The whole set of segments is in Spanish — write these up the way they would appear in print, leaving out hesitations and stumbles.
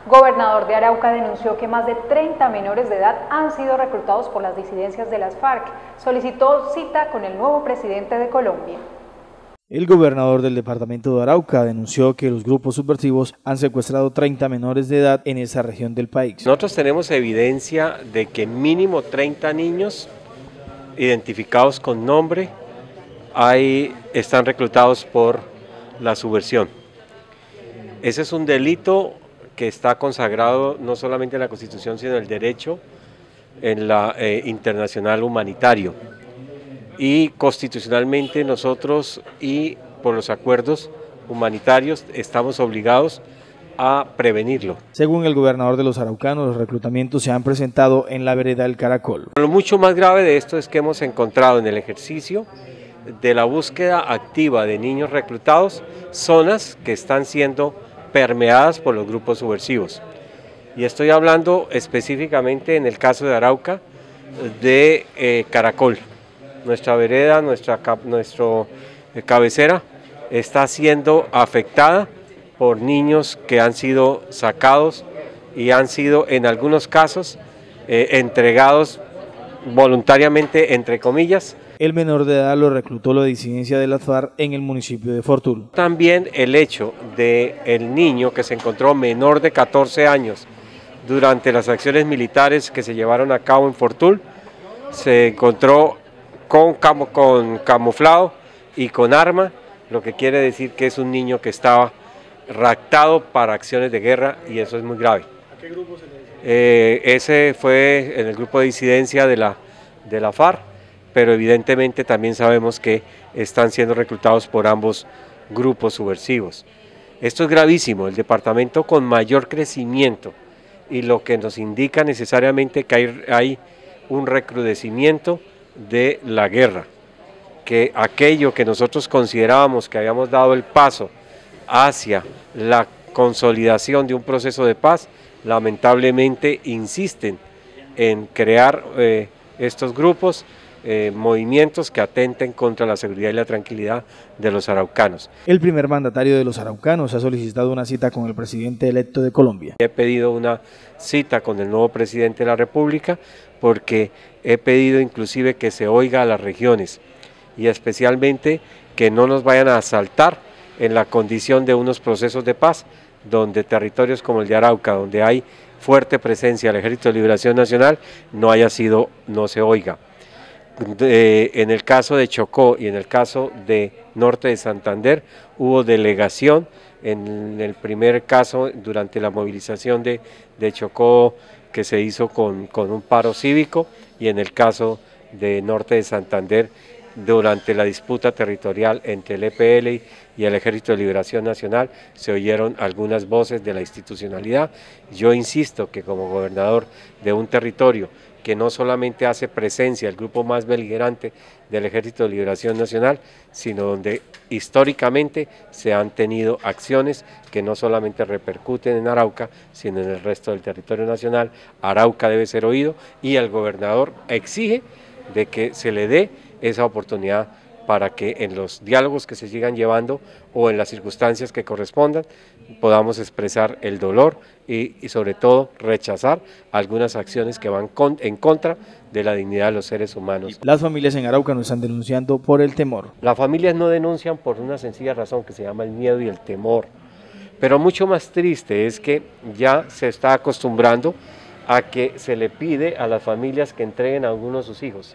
Gobernador de Arauca denunció que más de 30 menores de edad han sido reclutados por las disidencias de las FARC. Solicitó cita con el nuevo presidente de Colombia. El gobernador del departamento de Arauca denunció que los grupos subversivos han secuestrado 30 menores de edad en esa región del país. Nosotros tenemos evidencia de que mínimo 30 niños identificados con nombre están reclutados por la subversión. Ese es un delito que está consagrado no solamente en la Constitución, sino en el derecho en la internacional humanitario. Y constitucionalmente nosotros y por los acuerdos humanitarios estamos obligados a prevenirlo. Según el gobernador de los araucanos, los reclutamientos se han presentado en la vereda del Caracol. Lo mucho más grave de esto es que hemos encontrado en el ejercicio de la búsqueda activa de niños reclutados zonas que están siendo permeadas por los grupos subversivos. Y estoy hablando específicamente en el caso de Arauca, de Caracol. Nuestra vereda, nuestra cabecera está siendo afectada por niños que han sido sacados y han sido en algunos casos entregados voluntariamente, entre comillas. El menor de edad lo reclutó la disidencia de las FARC en el municipio de Fortul. También el hecho de el niño que se encontró menor de 14 años durante las acciones militares que se llevaron a cabo en Fortul, se encontró con camuflado y con arma, lo que quiere decir que es un niño que estaba raptado para acciones de guerra, y eso es muy grave. ¿A qué grupo se le dice? Ese fue en el grupo de disidencia de la FARC, pero evidentemente también sabemos que están siendo reclutados por ambos grupos subversivos. Esto es gravísimo, el departamento con mayor crecimiento, y lo que nos indica necesariamente que hay un recrudecimiento de la guerra, que aquello que nosotros considerábamos que habíamos dado el paso hacia la consolidación de un proceso de paz, lamentablemente insisten en crear estos grupos, movimientos que atenten contra la seguridad y la tranquilidad de los araucanos. El primer mandatario de los araucanos ha solicitado una cita con el presidente electo de Colombia. He pedido una cita con el nuevo presidente de la República porque he pedido inclusive que se oiga a las regiones y especialmente que no nos vayan a asaltar en la condición de unos procesos de paz donde territorios como el de Arauca, donde hay fuerte presencia del Ejército de Liberación Nacional, no se oiga. En el caso de Chocó y en el caso de Norte de Santander hubo delegación. En el primer caso, durante la movilización de Chocó, que se hizo con un paro cívico, y en el caso de Norte de Santander, durante la disputa territorial entre el EPL y el Ejército de Liberación Nacional, se oyeron algunas voces de la institucionalidad. Yo insisto que como gobernador de un territorio que no solamente hace presencia el grupo más beligerante del Ejército de Liberación Nacional, sino donde históricamente se han tenido acciones que no solamente repercuten en Arauca, sino en el resto del territorio nacional. Arauca debe ser oído y el gobernador exige de que se le dé esa oportunidad para que en los diálogos que se sigan llevando o en las circunstancias que correspondan podamos expresar el dolor y sobre todo rechazar algunas acciones que van en contra de la dignidad de los seres humanos. Las familias en Arauca no están denunciando por el temor. Las familias no denuncian por una sencilla razón que se llama el miedo y el temor, pero mucho más triste es que ya se está acostumbrando a que se le pide a las familias que entreguen a alguno de sus hijos.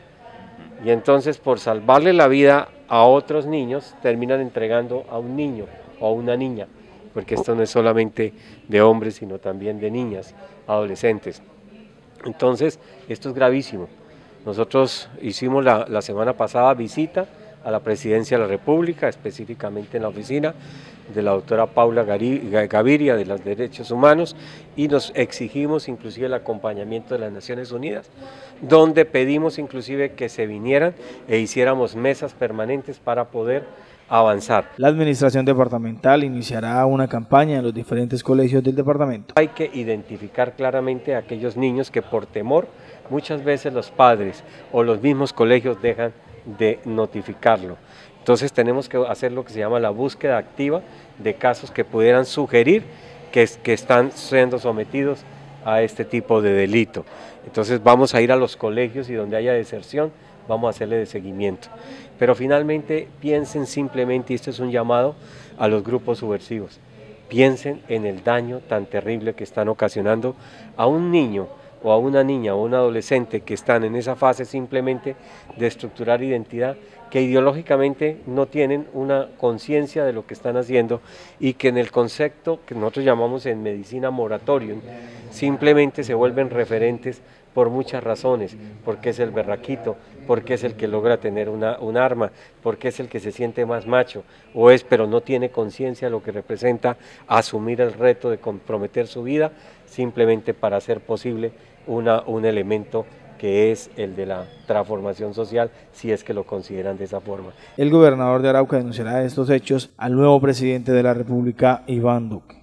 Y entonces por salvarle la vida a otros niños terminan entregando a un niño o a una niña, porque esto no es solamente de hombres sino también de niñas, adolescentes. Entonces esto es gravísimo. Nosotros hicimos la semana pasada visita a la Presidencia de la República, específicamente en la oficina de la doctora Paula Gaviria de los Derechos Humanos, y nos exigimos inclusive el acompañamiento de las Naciones Unidas, donde pedimos inclusive que se vinieran e hiciéramos mesas permanentes para poder avanzar. La administración departamental iniciará una campaña en los diferentes colegios del departamento. Hay que identificar claramente a aquellos niños que por temor muchas veces los padres o los mismos colegios dejan de notificarlo. Entonces tenemos que hacer lo que se llama la búsqueda activa de casos que pudieran sugerir que están siendo sometidos a este tipo de delito. Entonces vamos a ir a los colegios y donde haya deserción vamos a hacerle de seguimiento. Pero finalmente piensen simplemente, y esto es un llamado a los grupos subversivos, piensen en el daño tan terrible que están ocasionando a un niño o a una niña o un adolescente que están en esa fase simplemente de estructurar identidad, que ideológicamente no tienen una conciencia de lo que están haciendo y que en el concepto que nosotros llamamos en medicina moratorium, simplemente se vuelven referentes por muchas razones, porque es el berraquito, porque es el que logra tener un arma, porque es el que se siente más macho, pero no tiene conciencia de lo que representa asumir el reto de comprometer su vida simplemente para hacer posible un elemento que es el de la transformación social, si es que lo consideran de esa forma. El gobernador de Arauca denunciará estos hechos al nuevo presidente de la República, Iván Duque.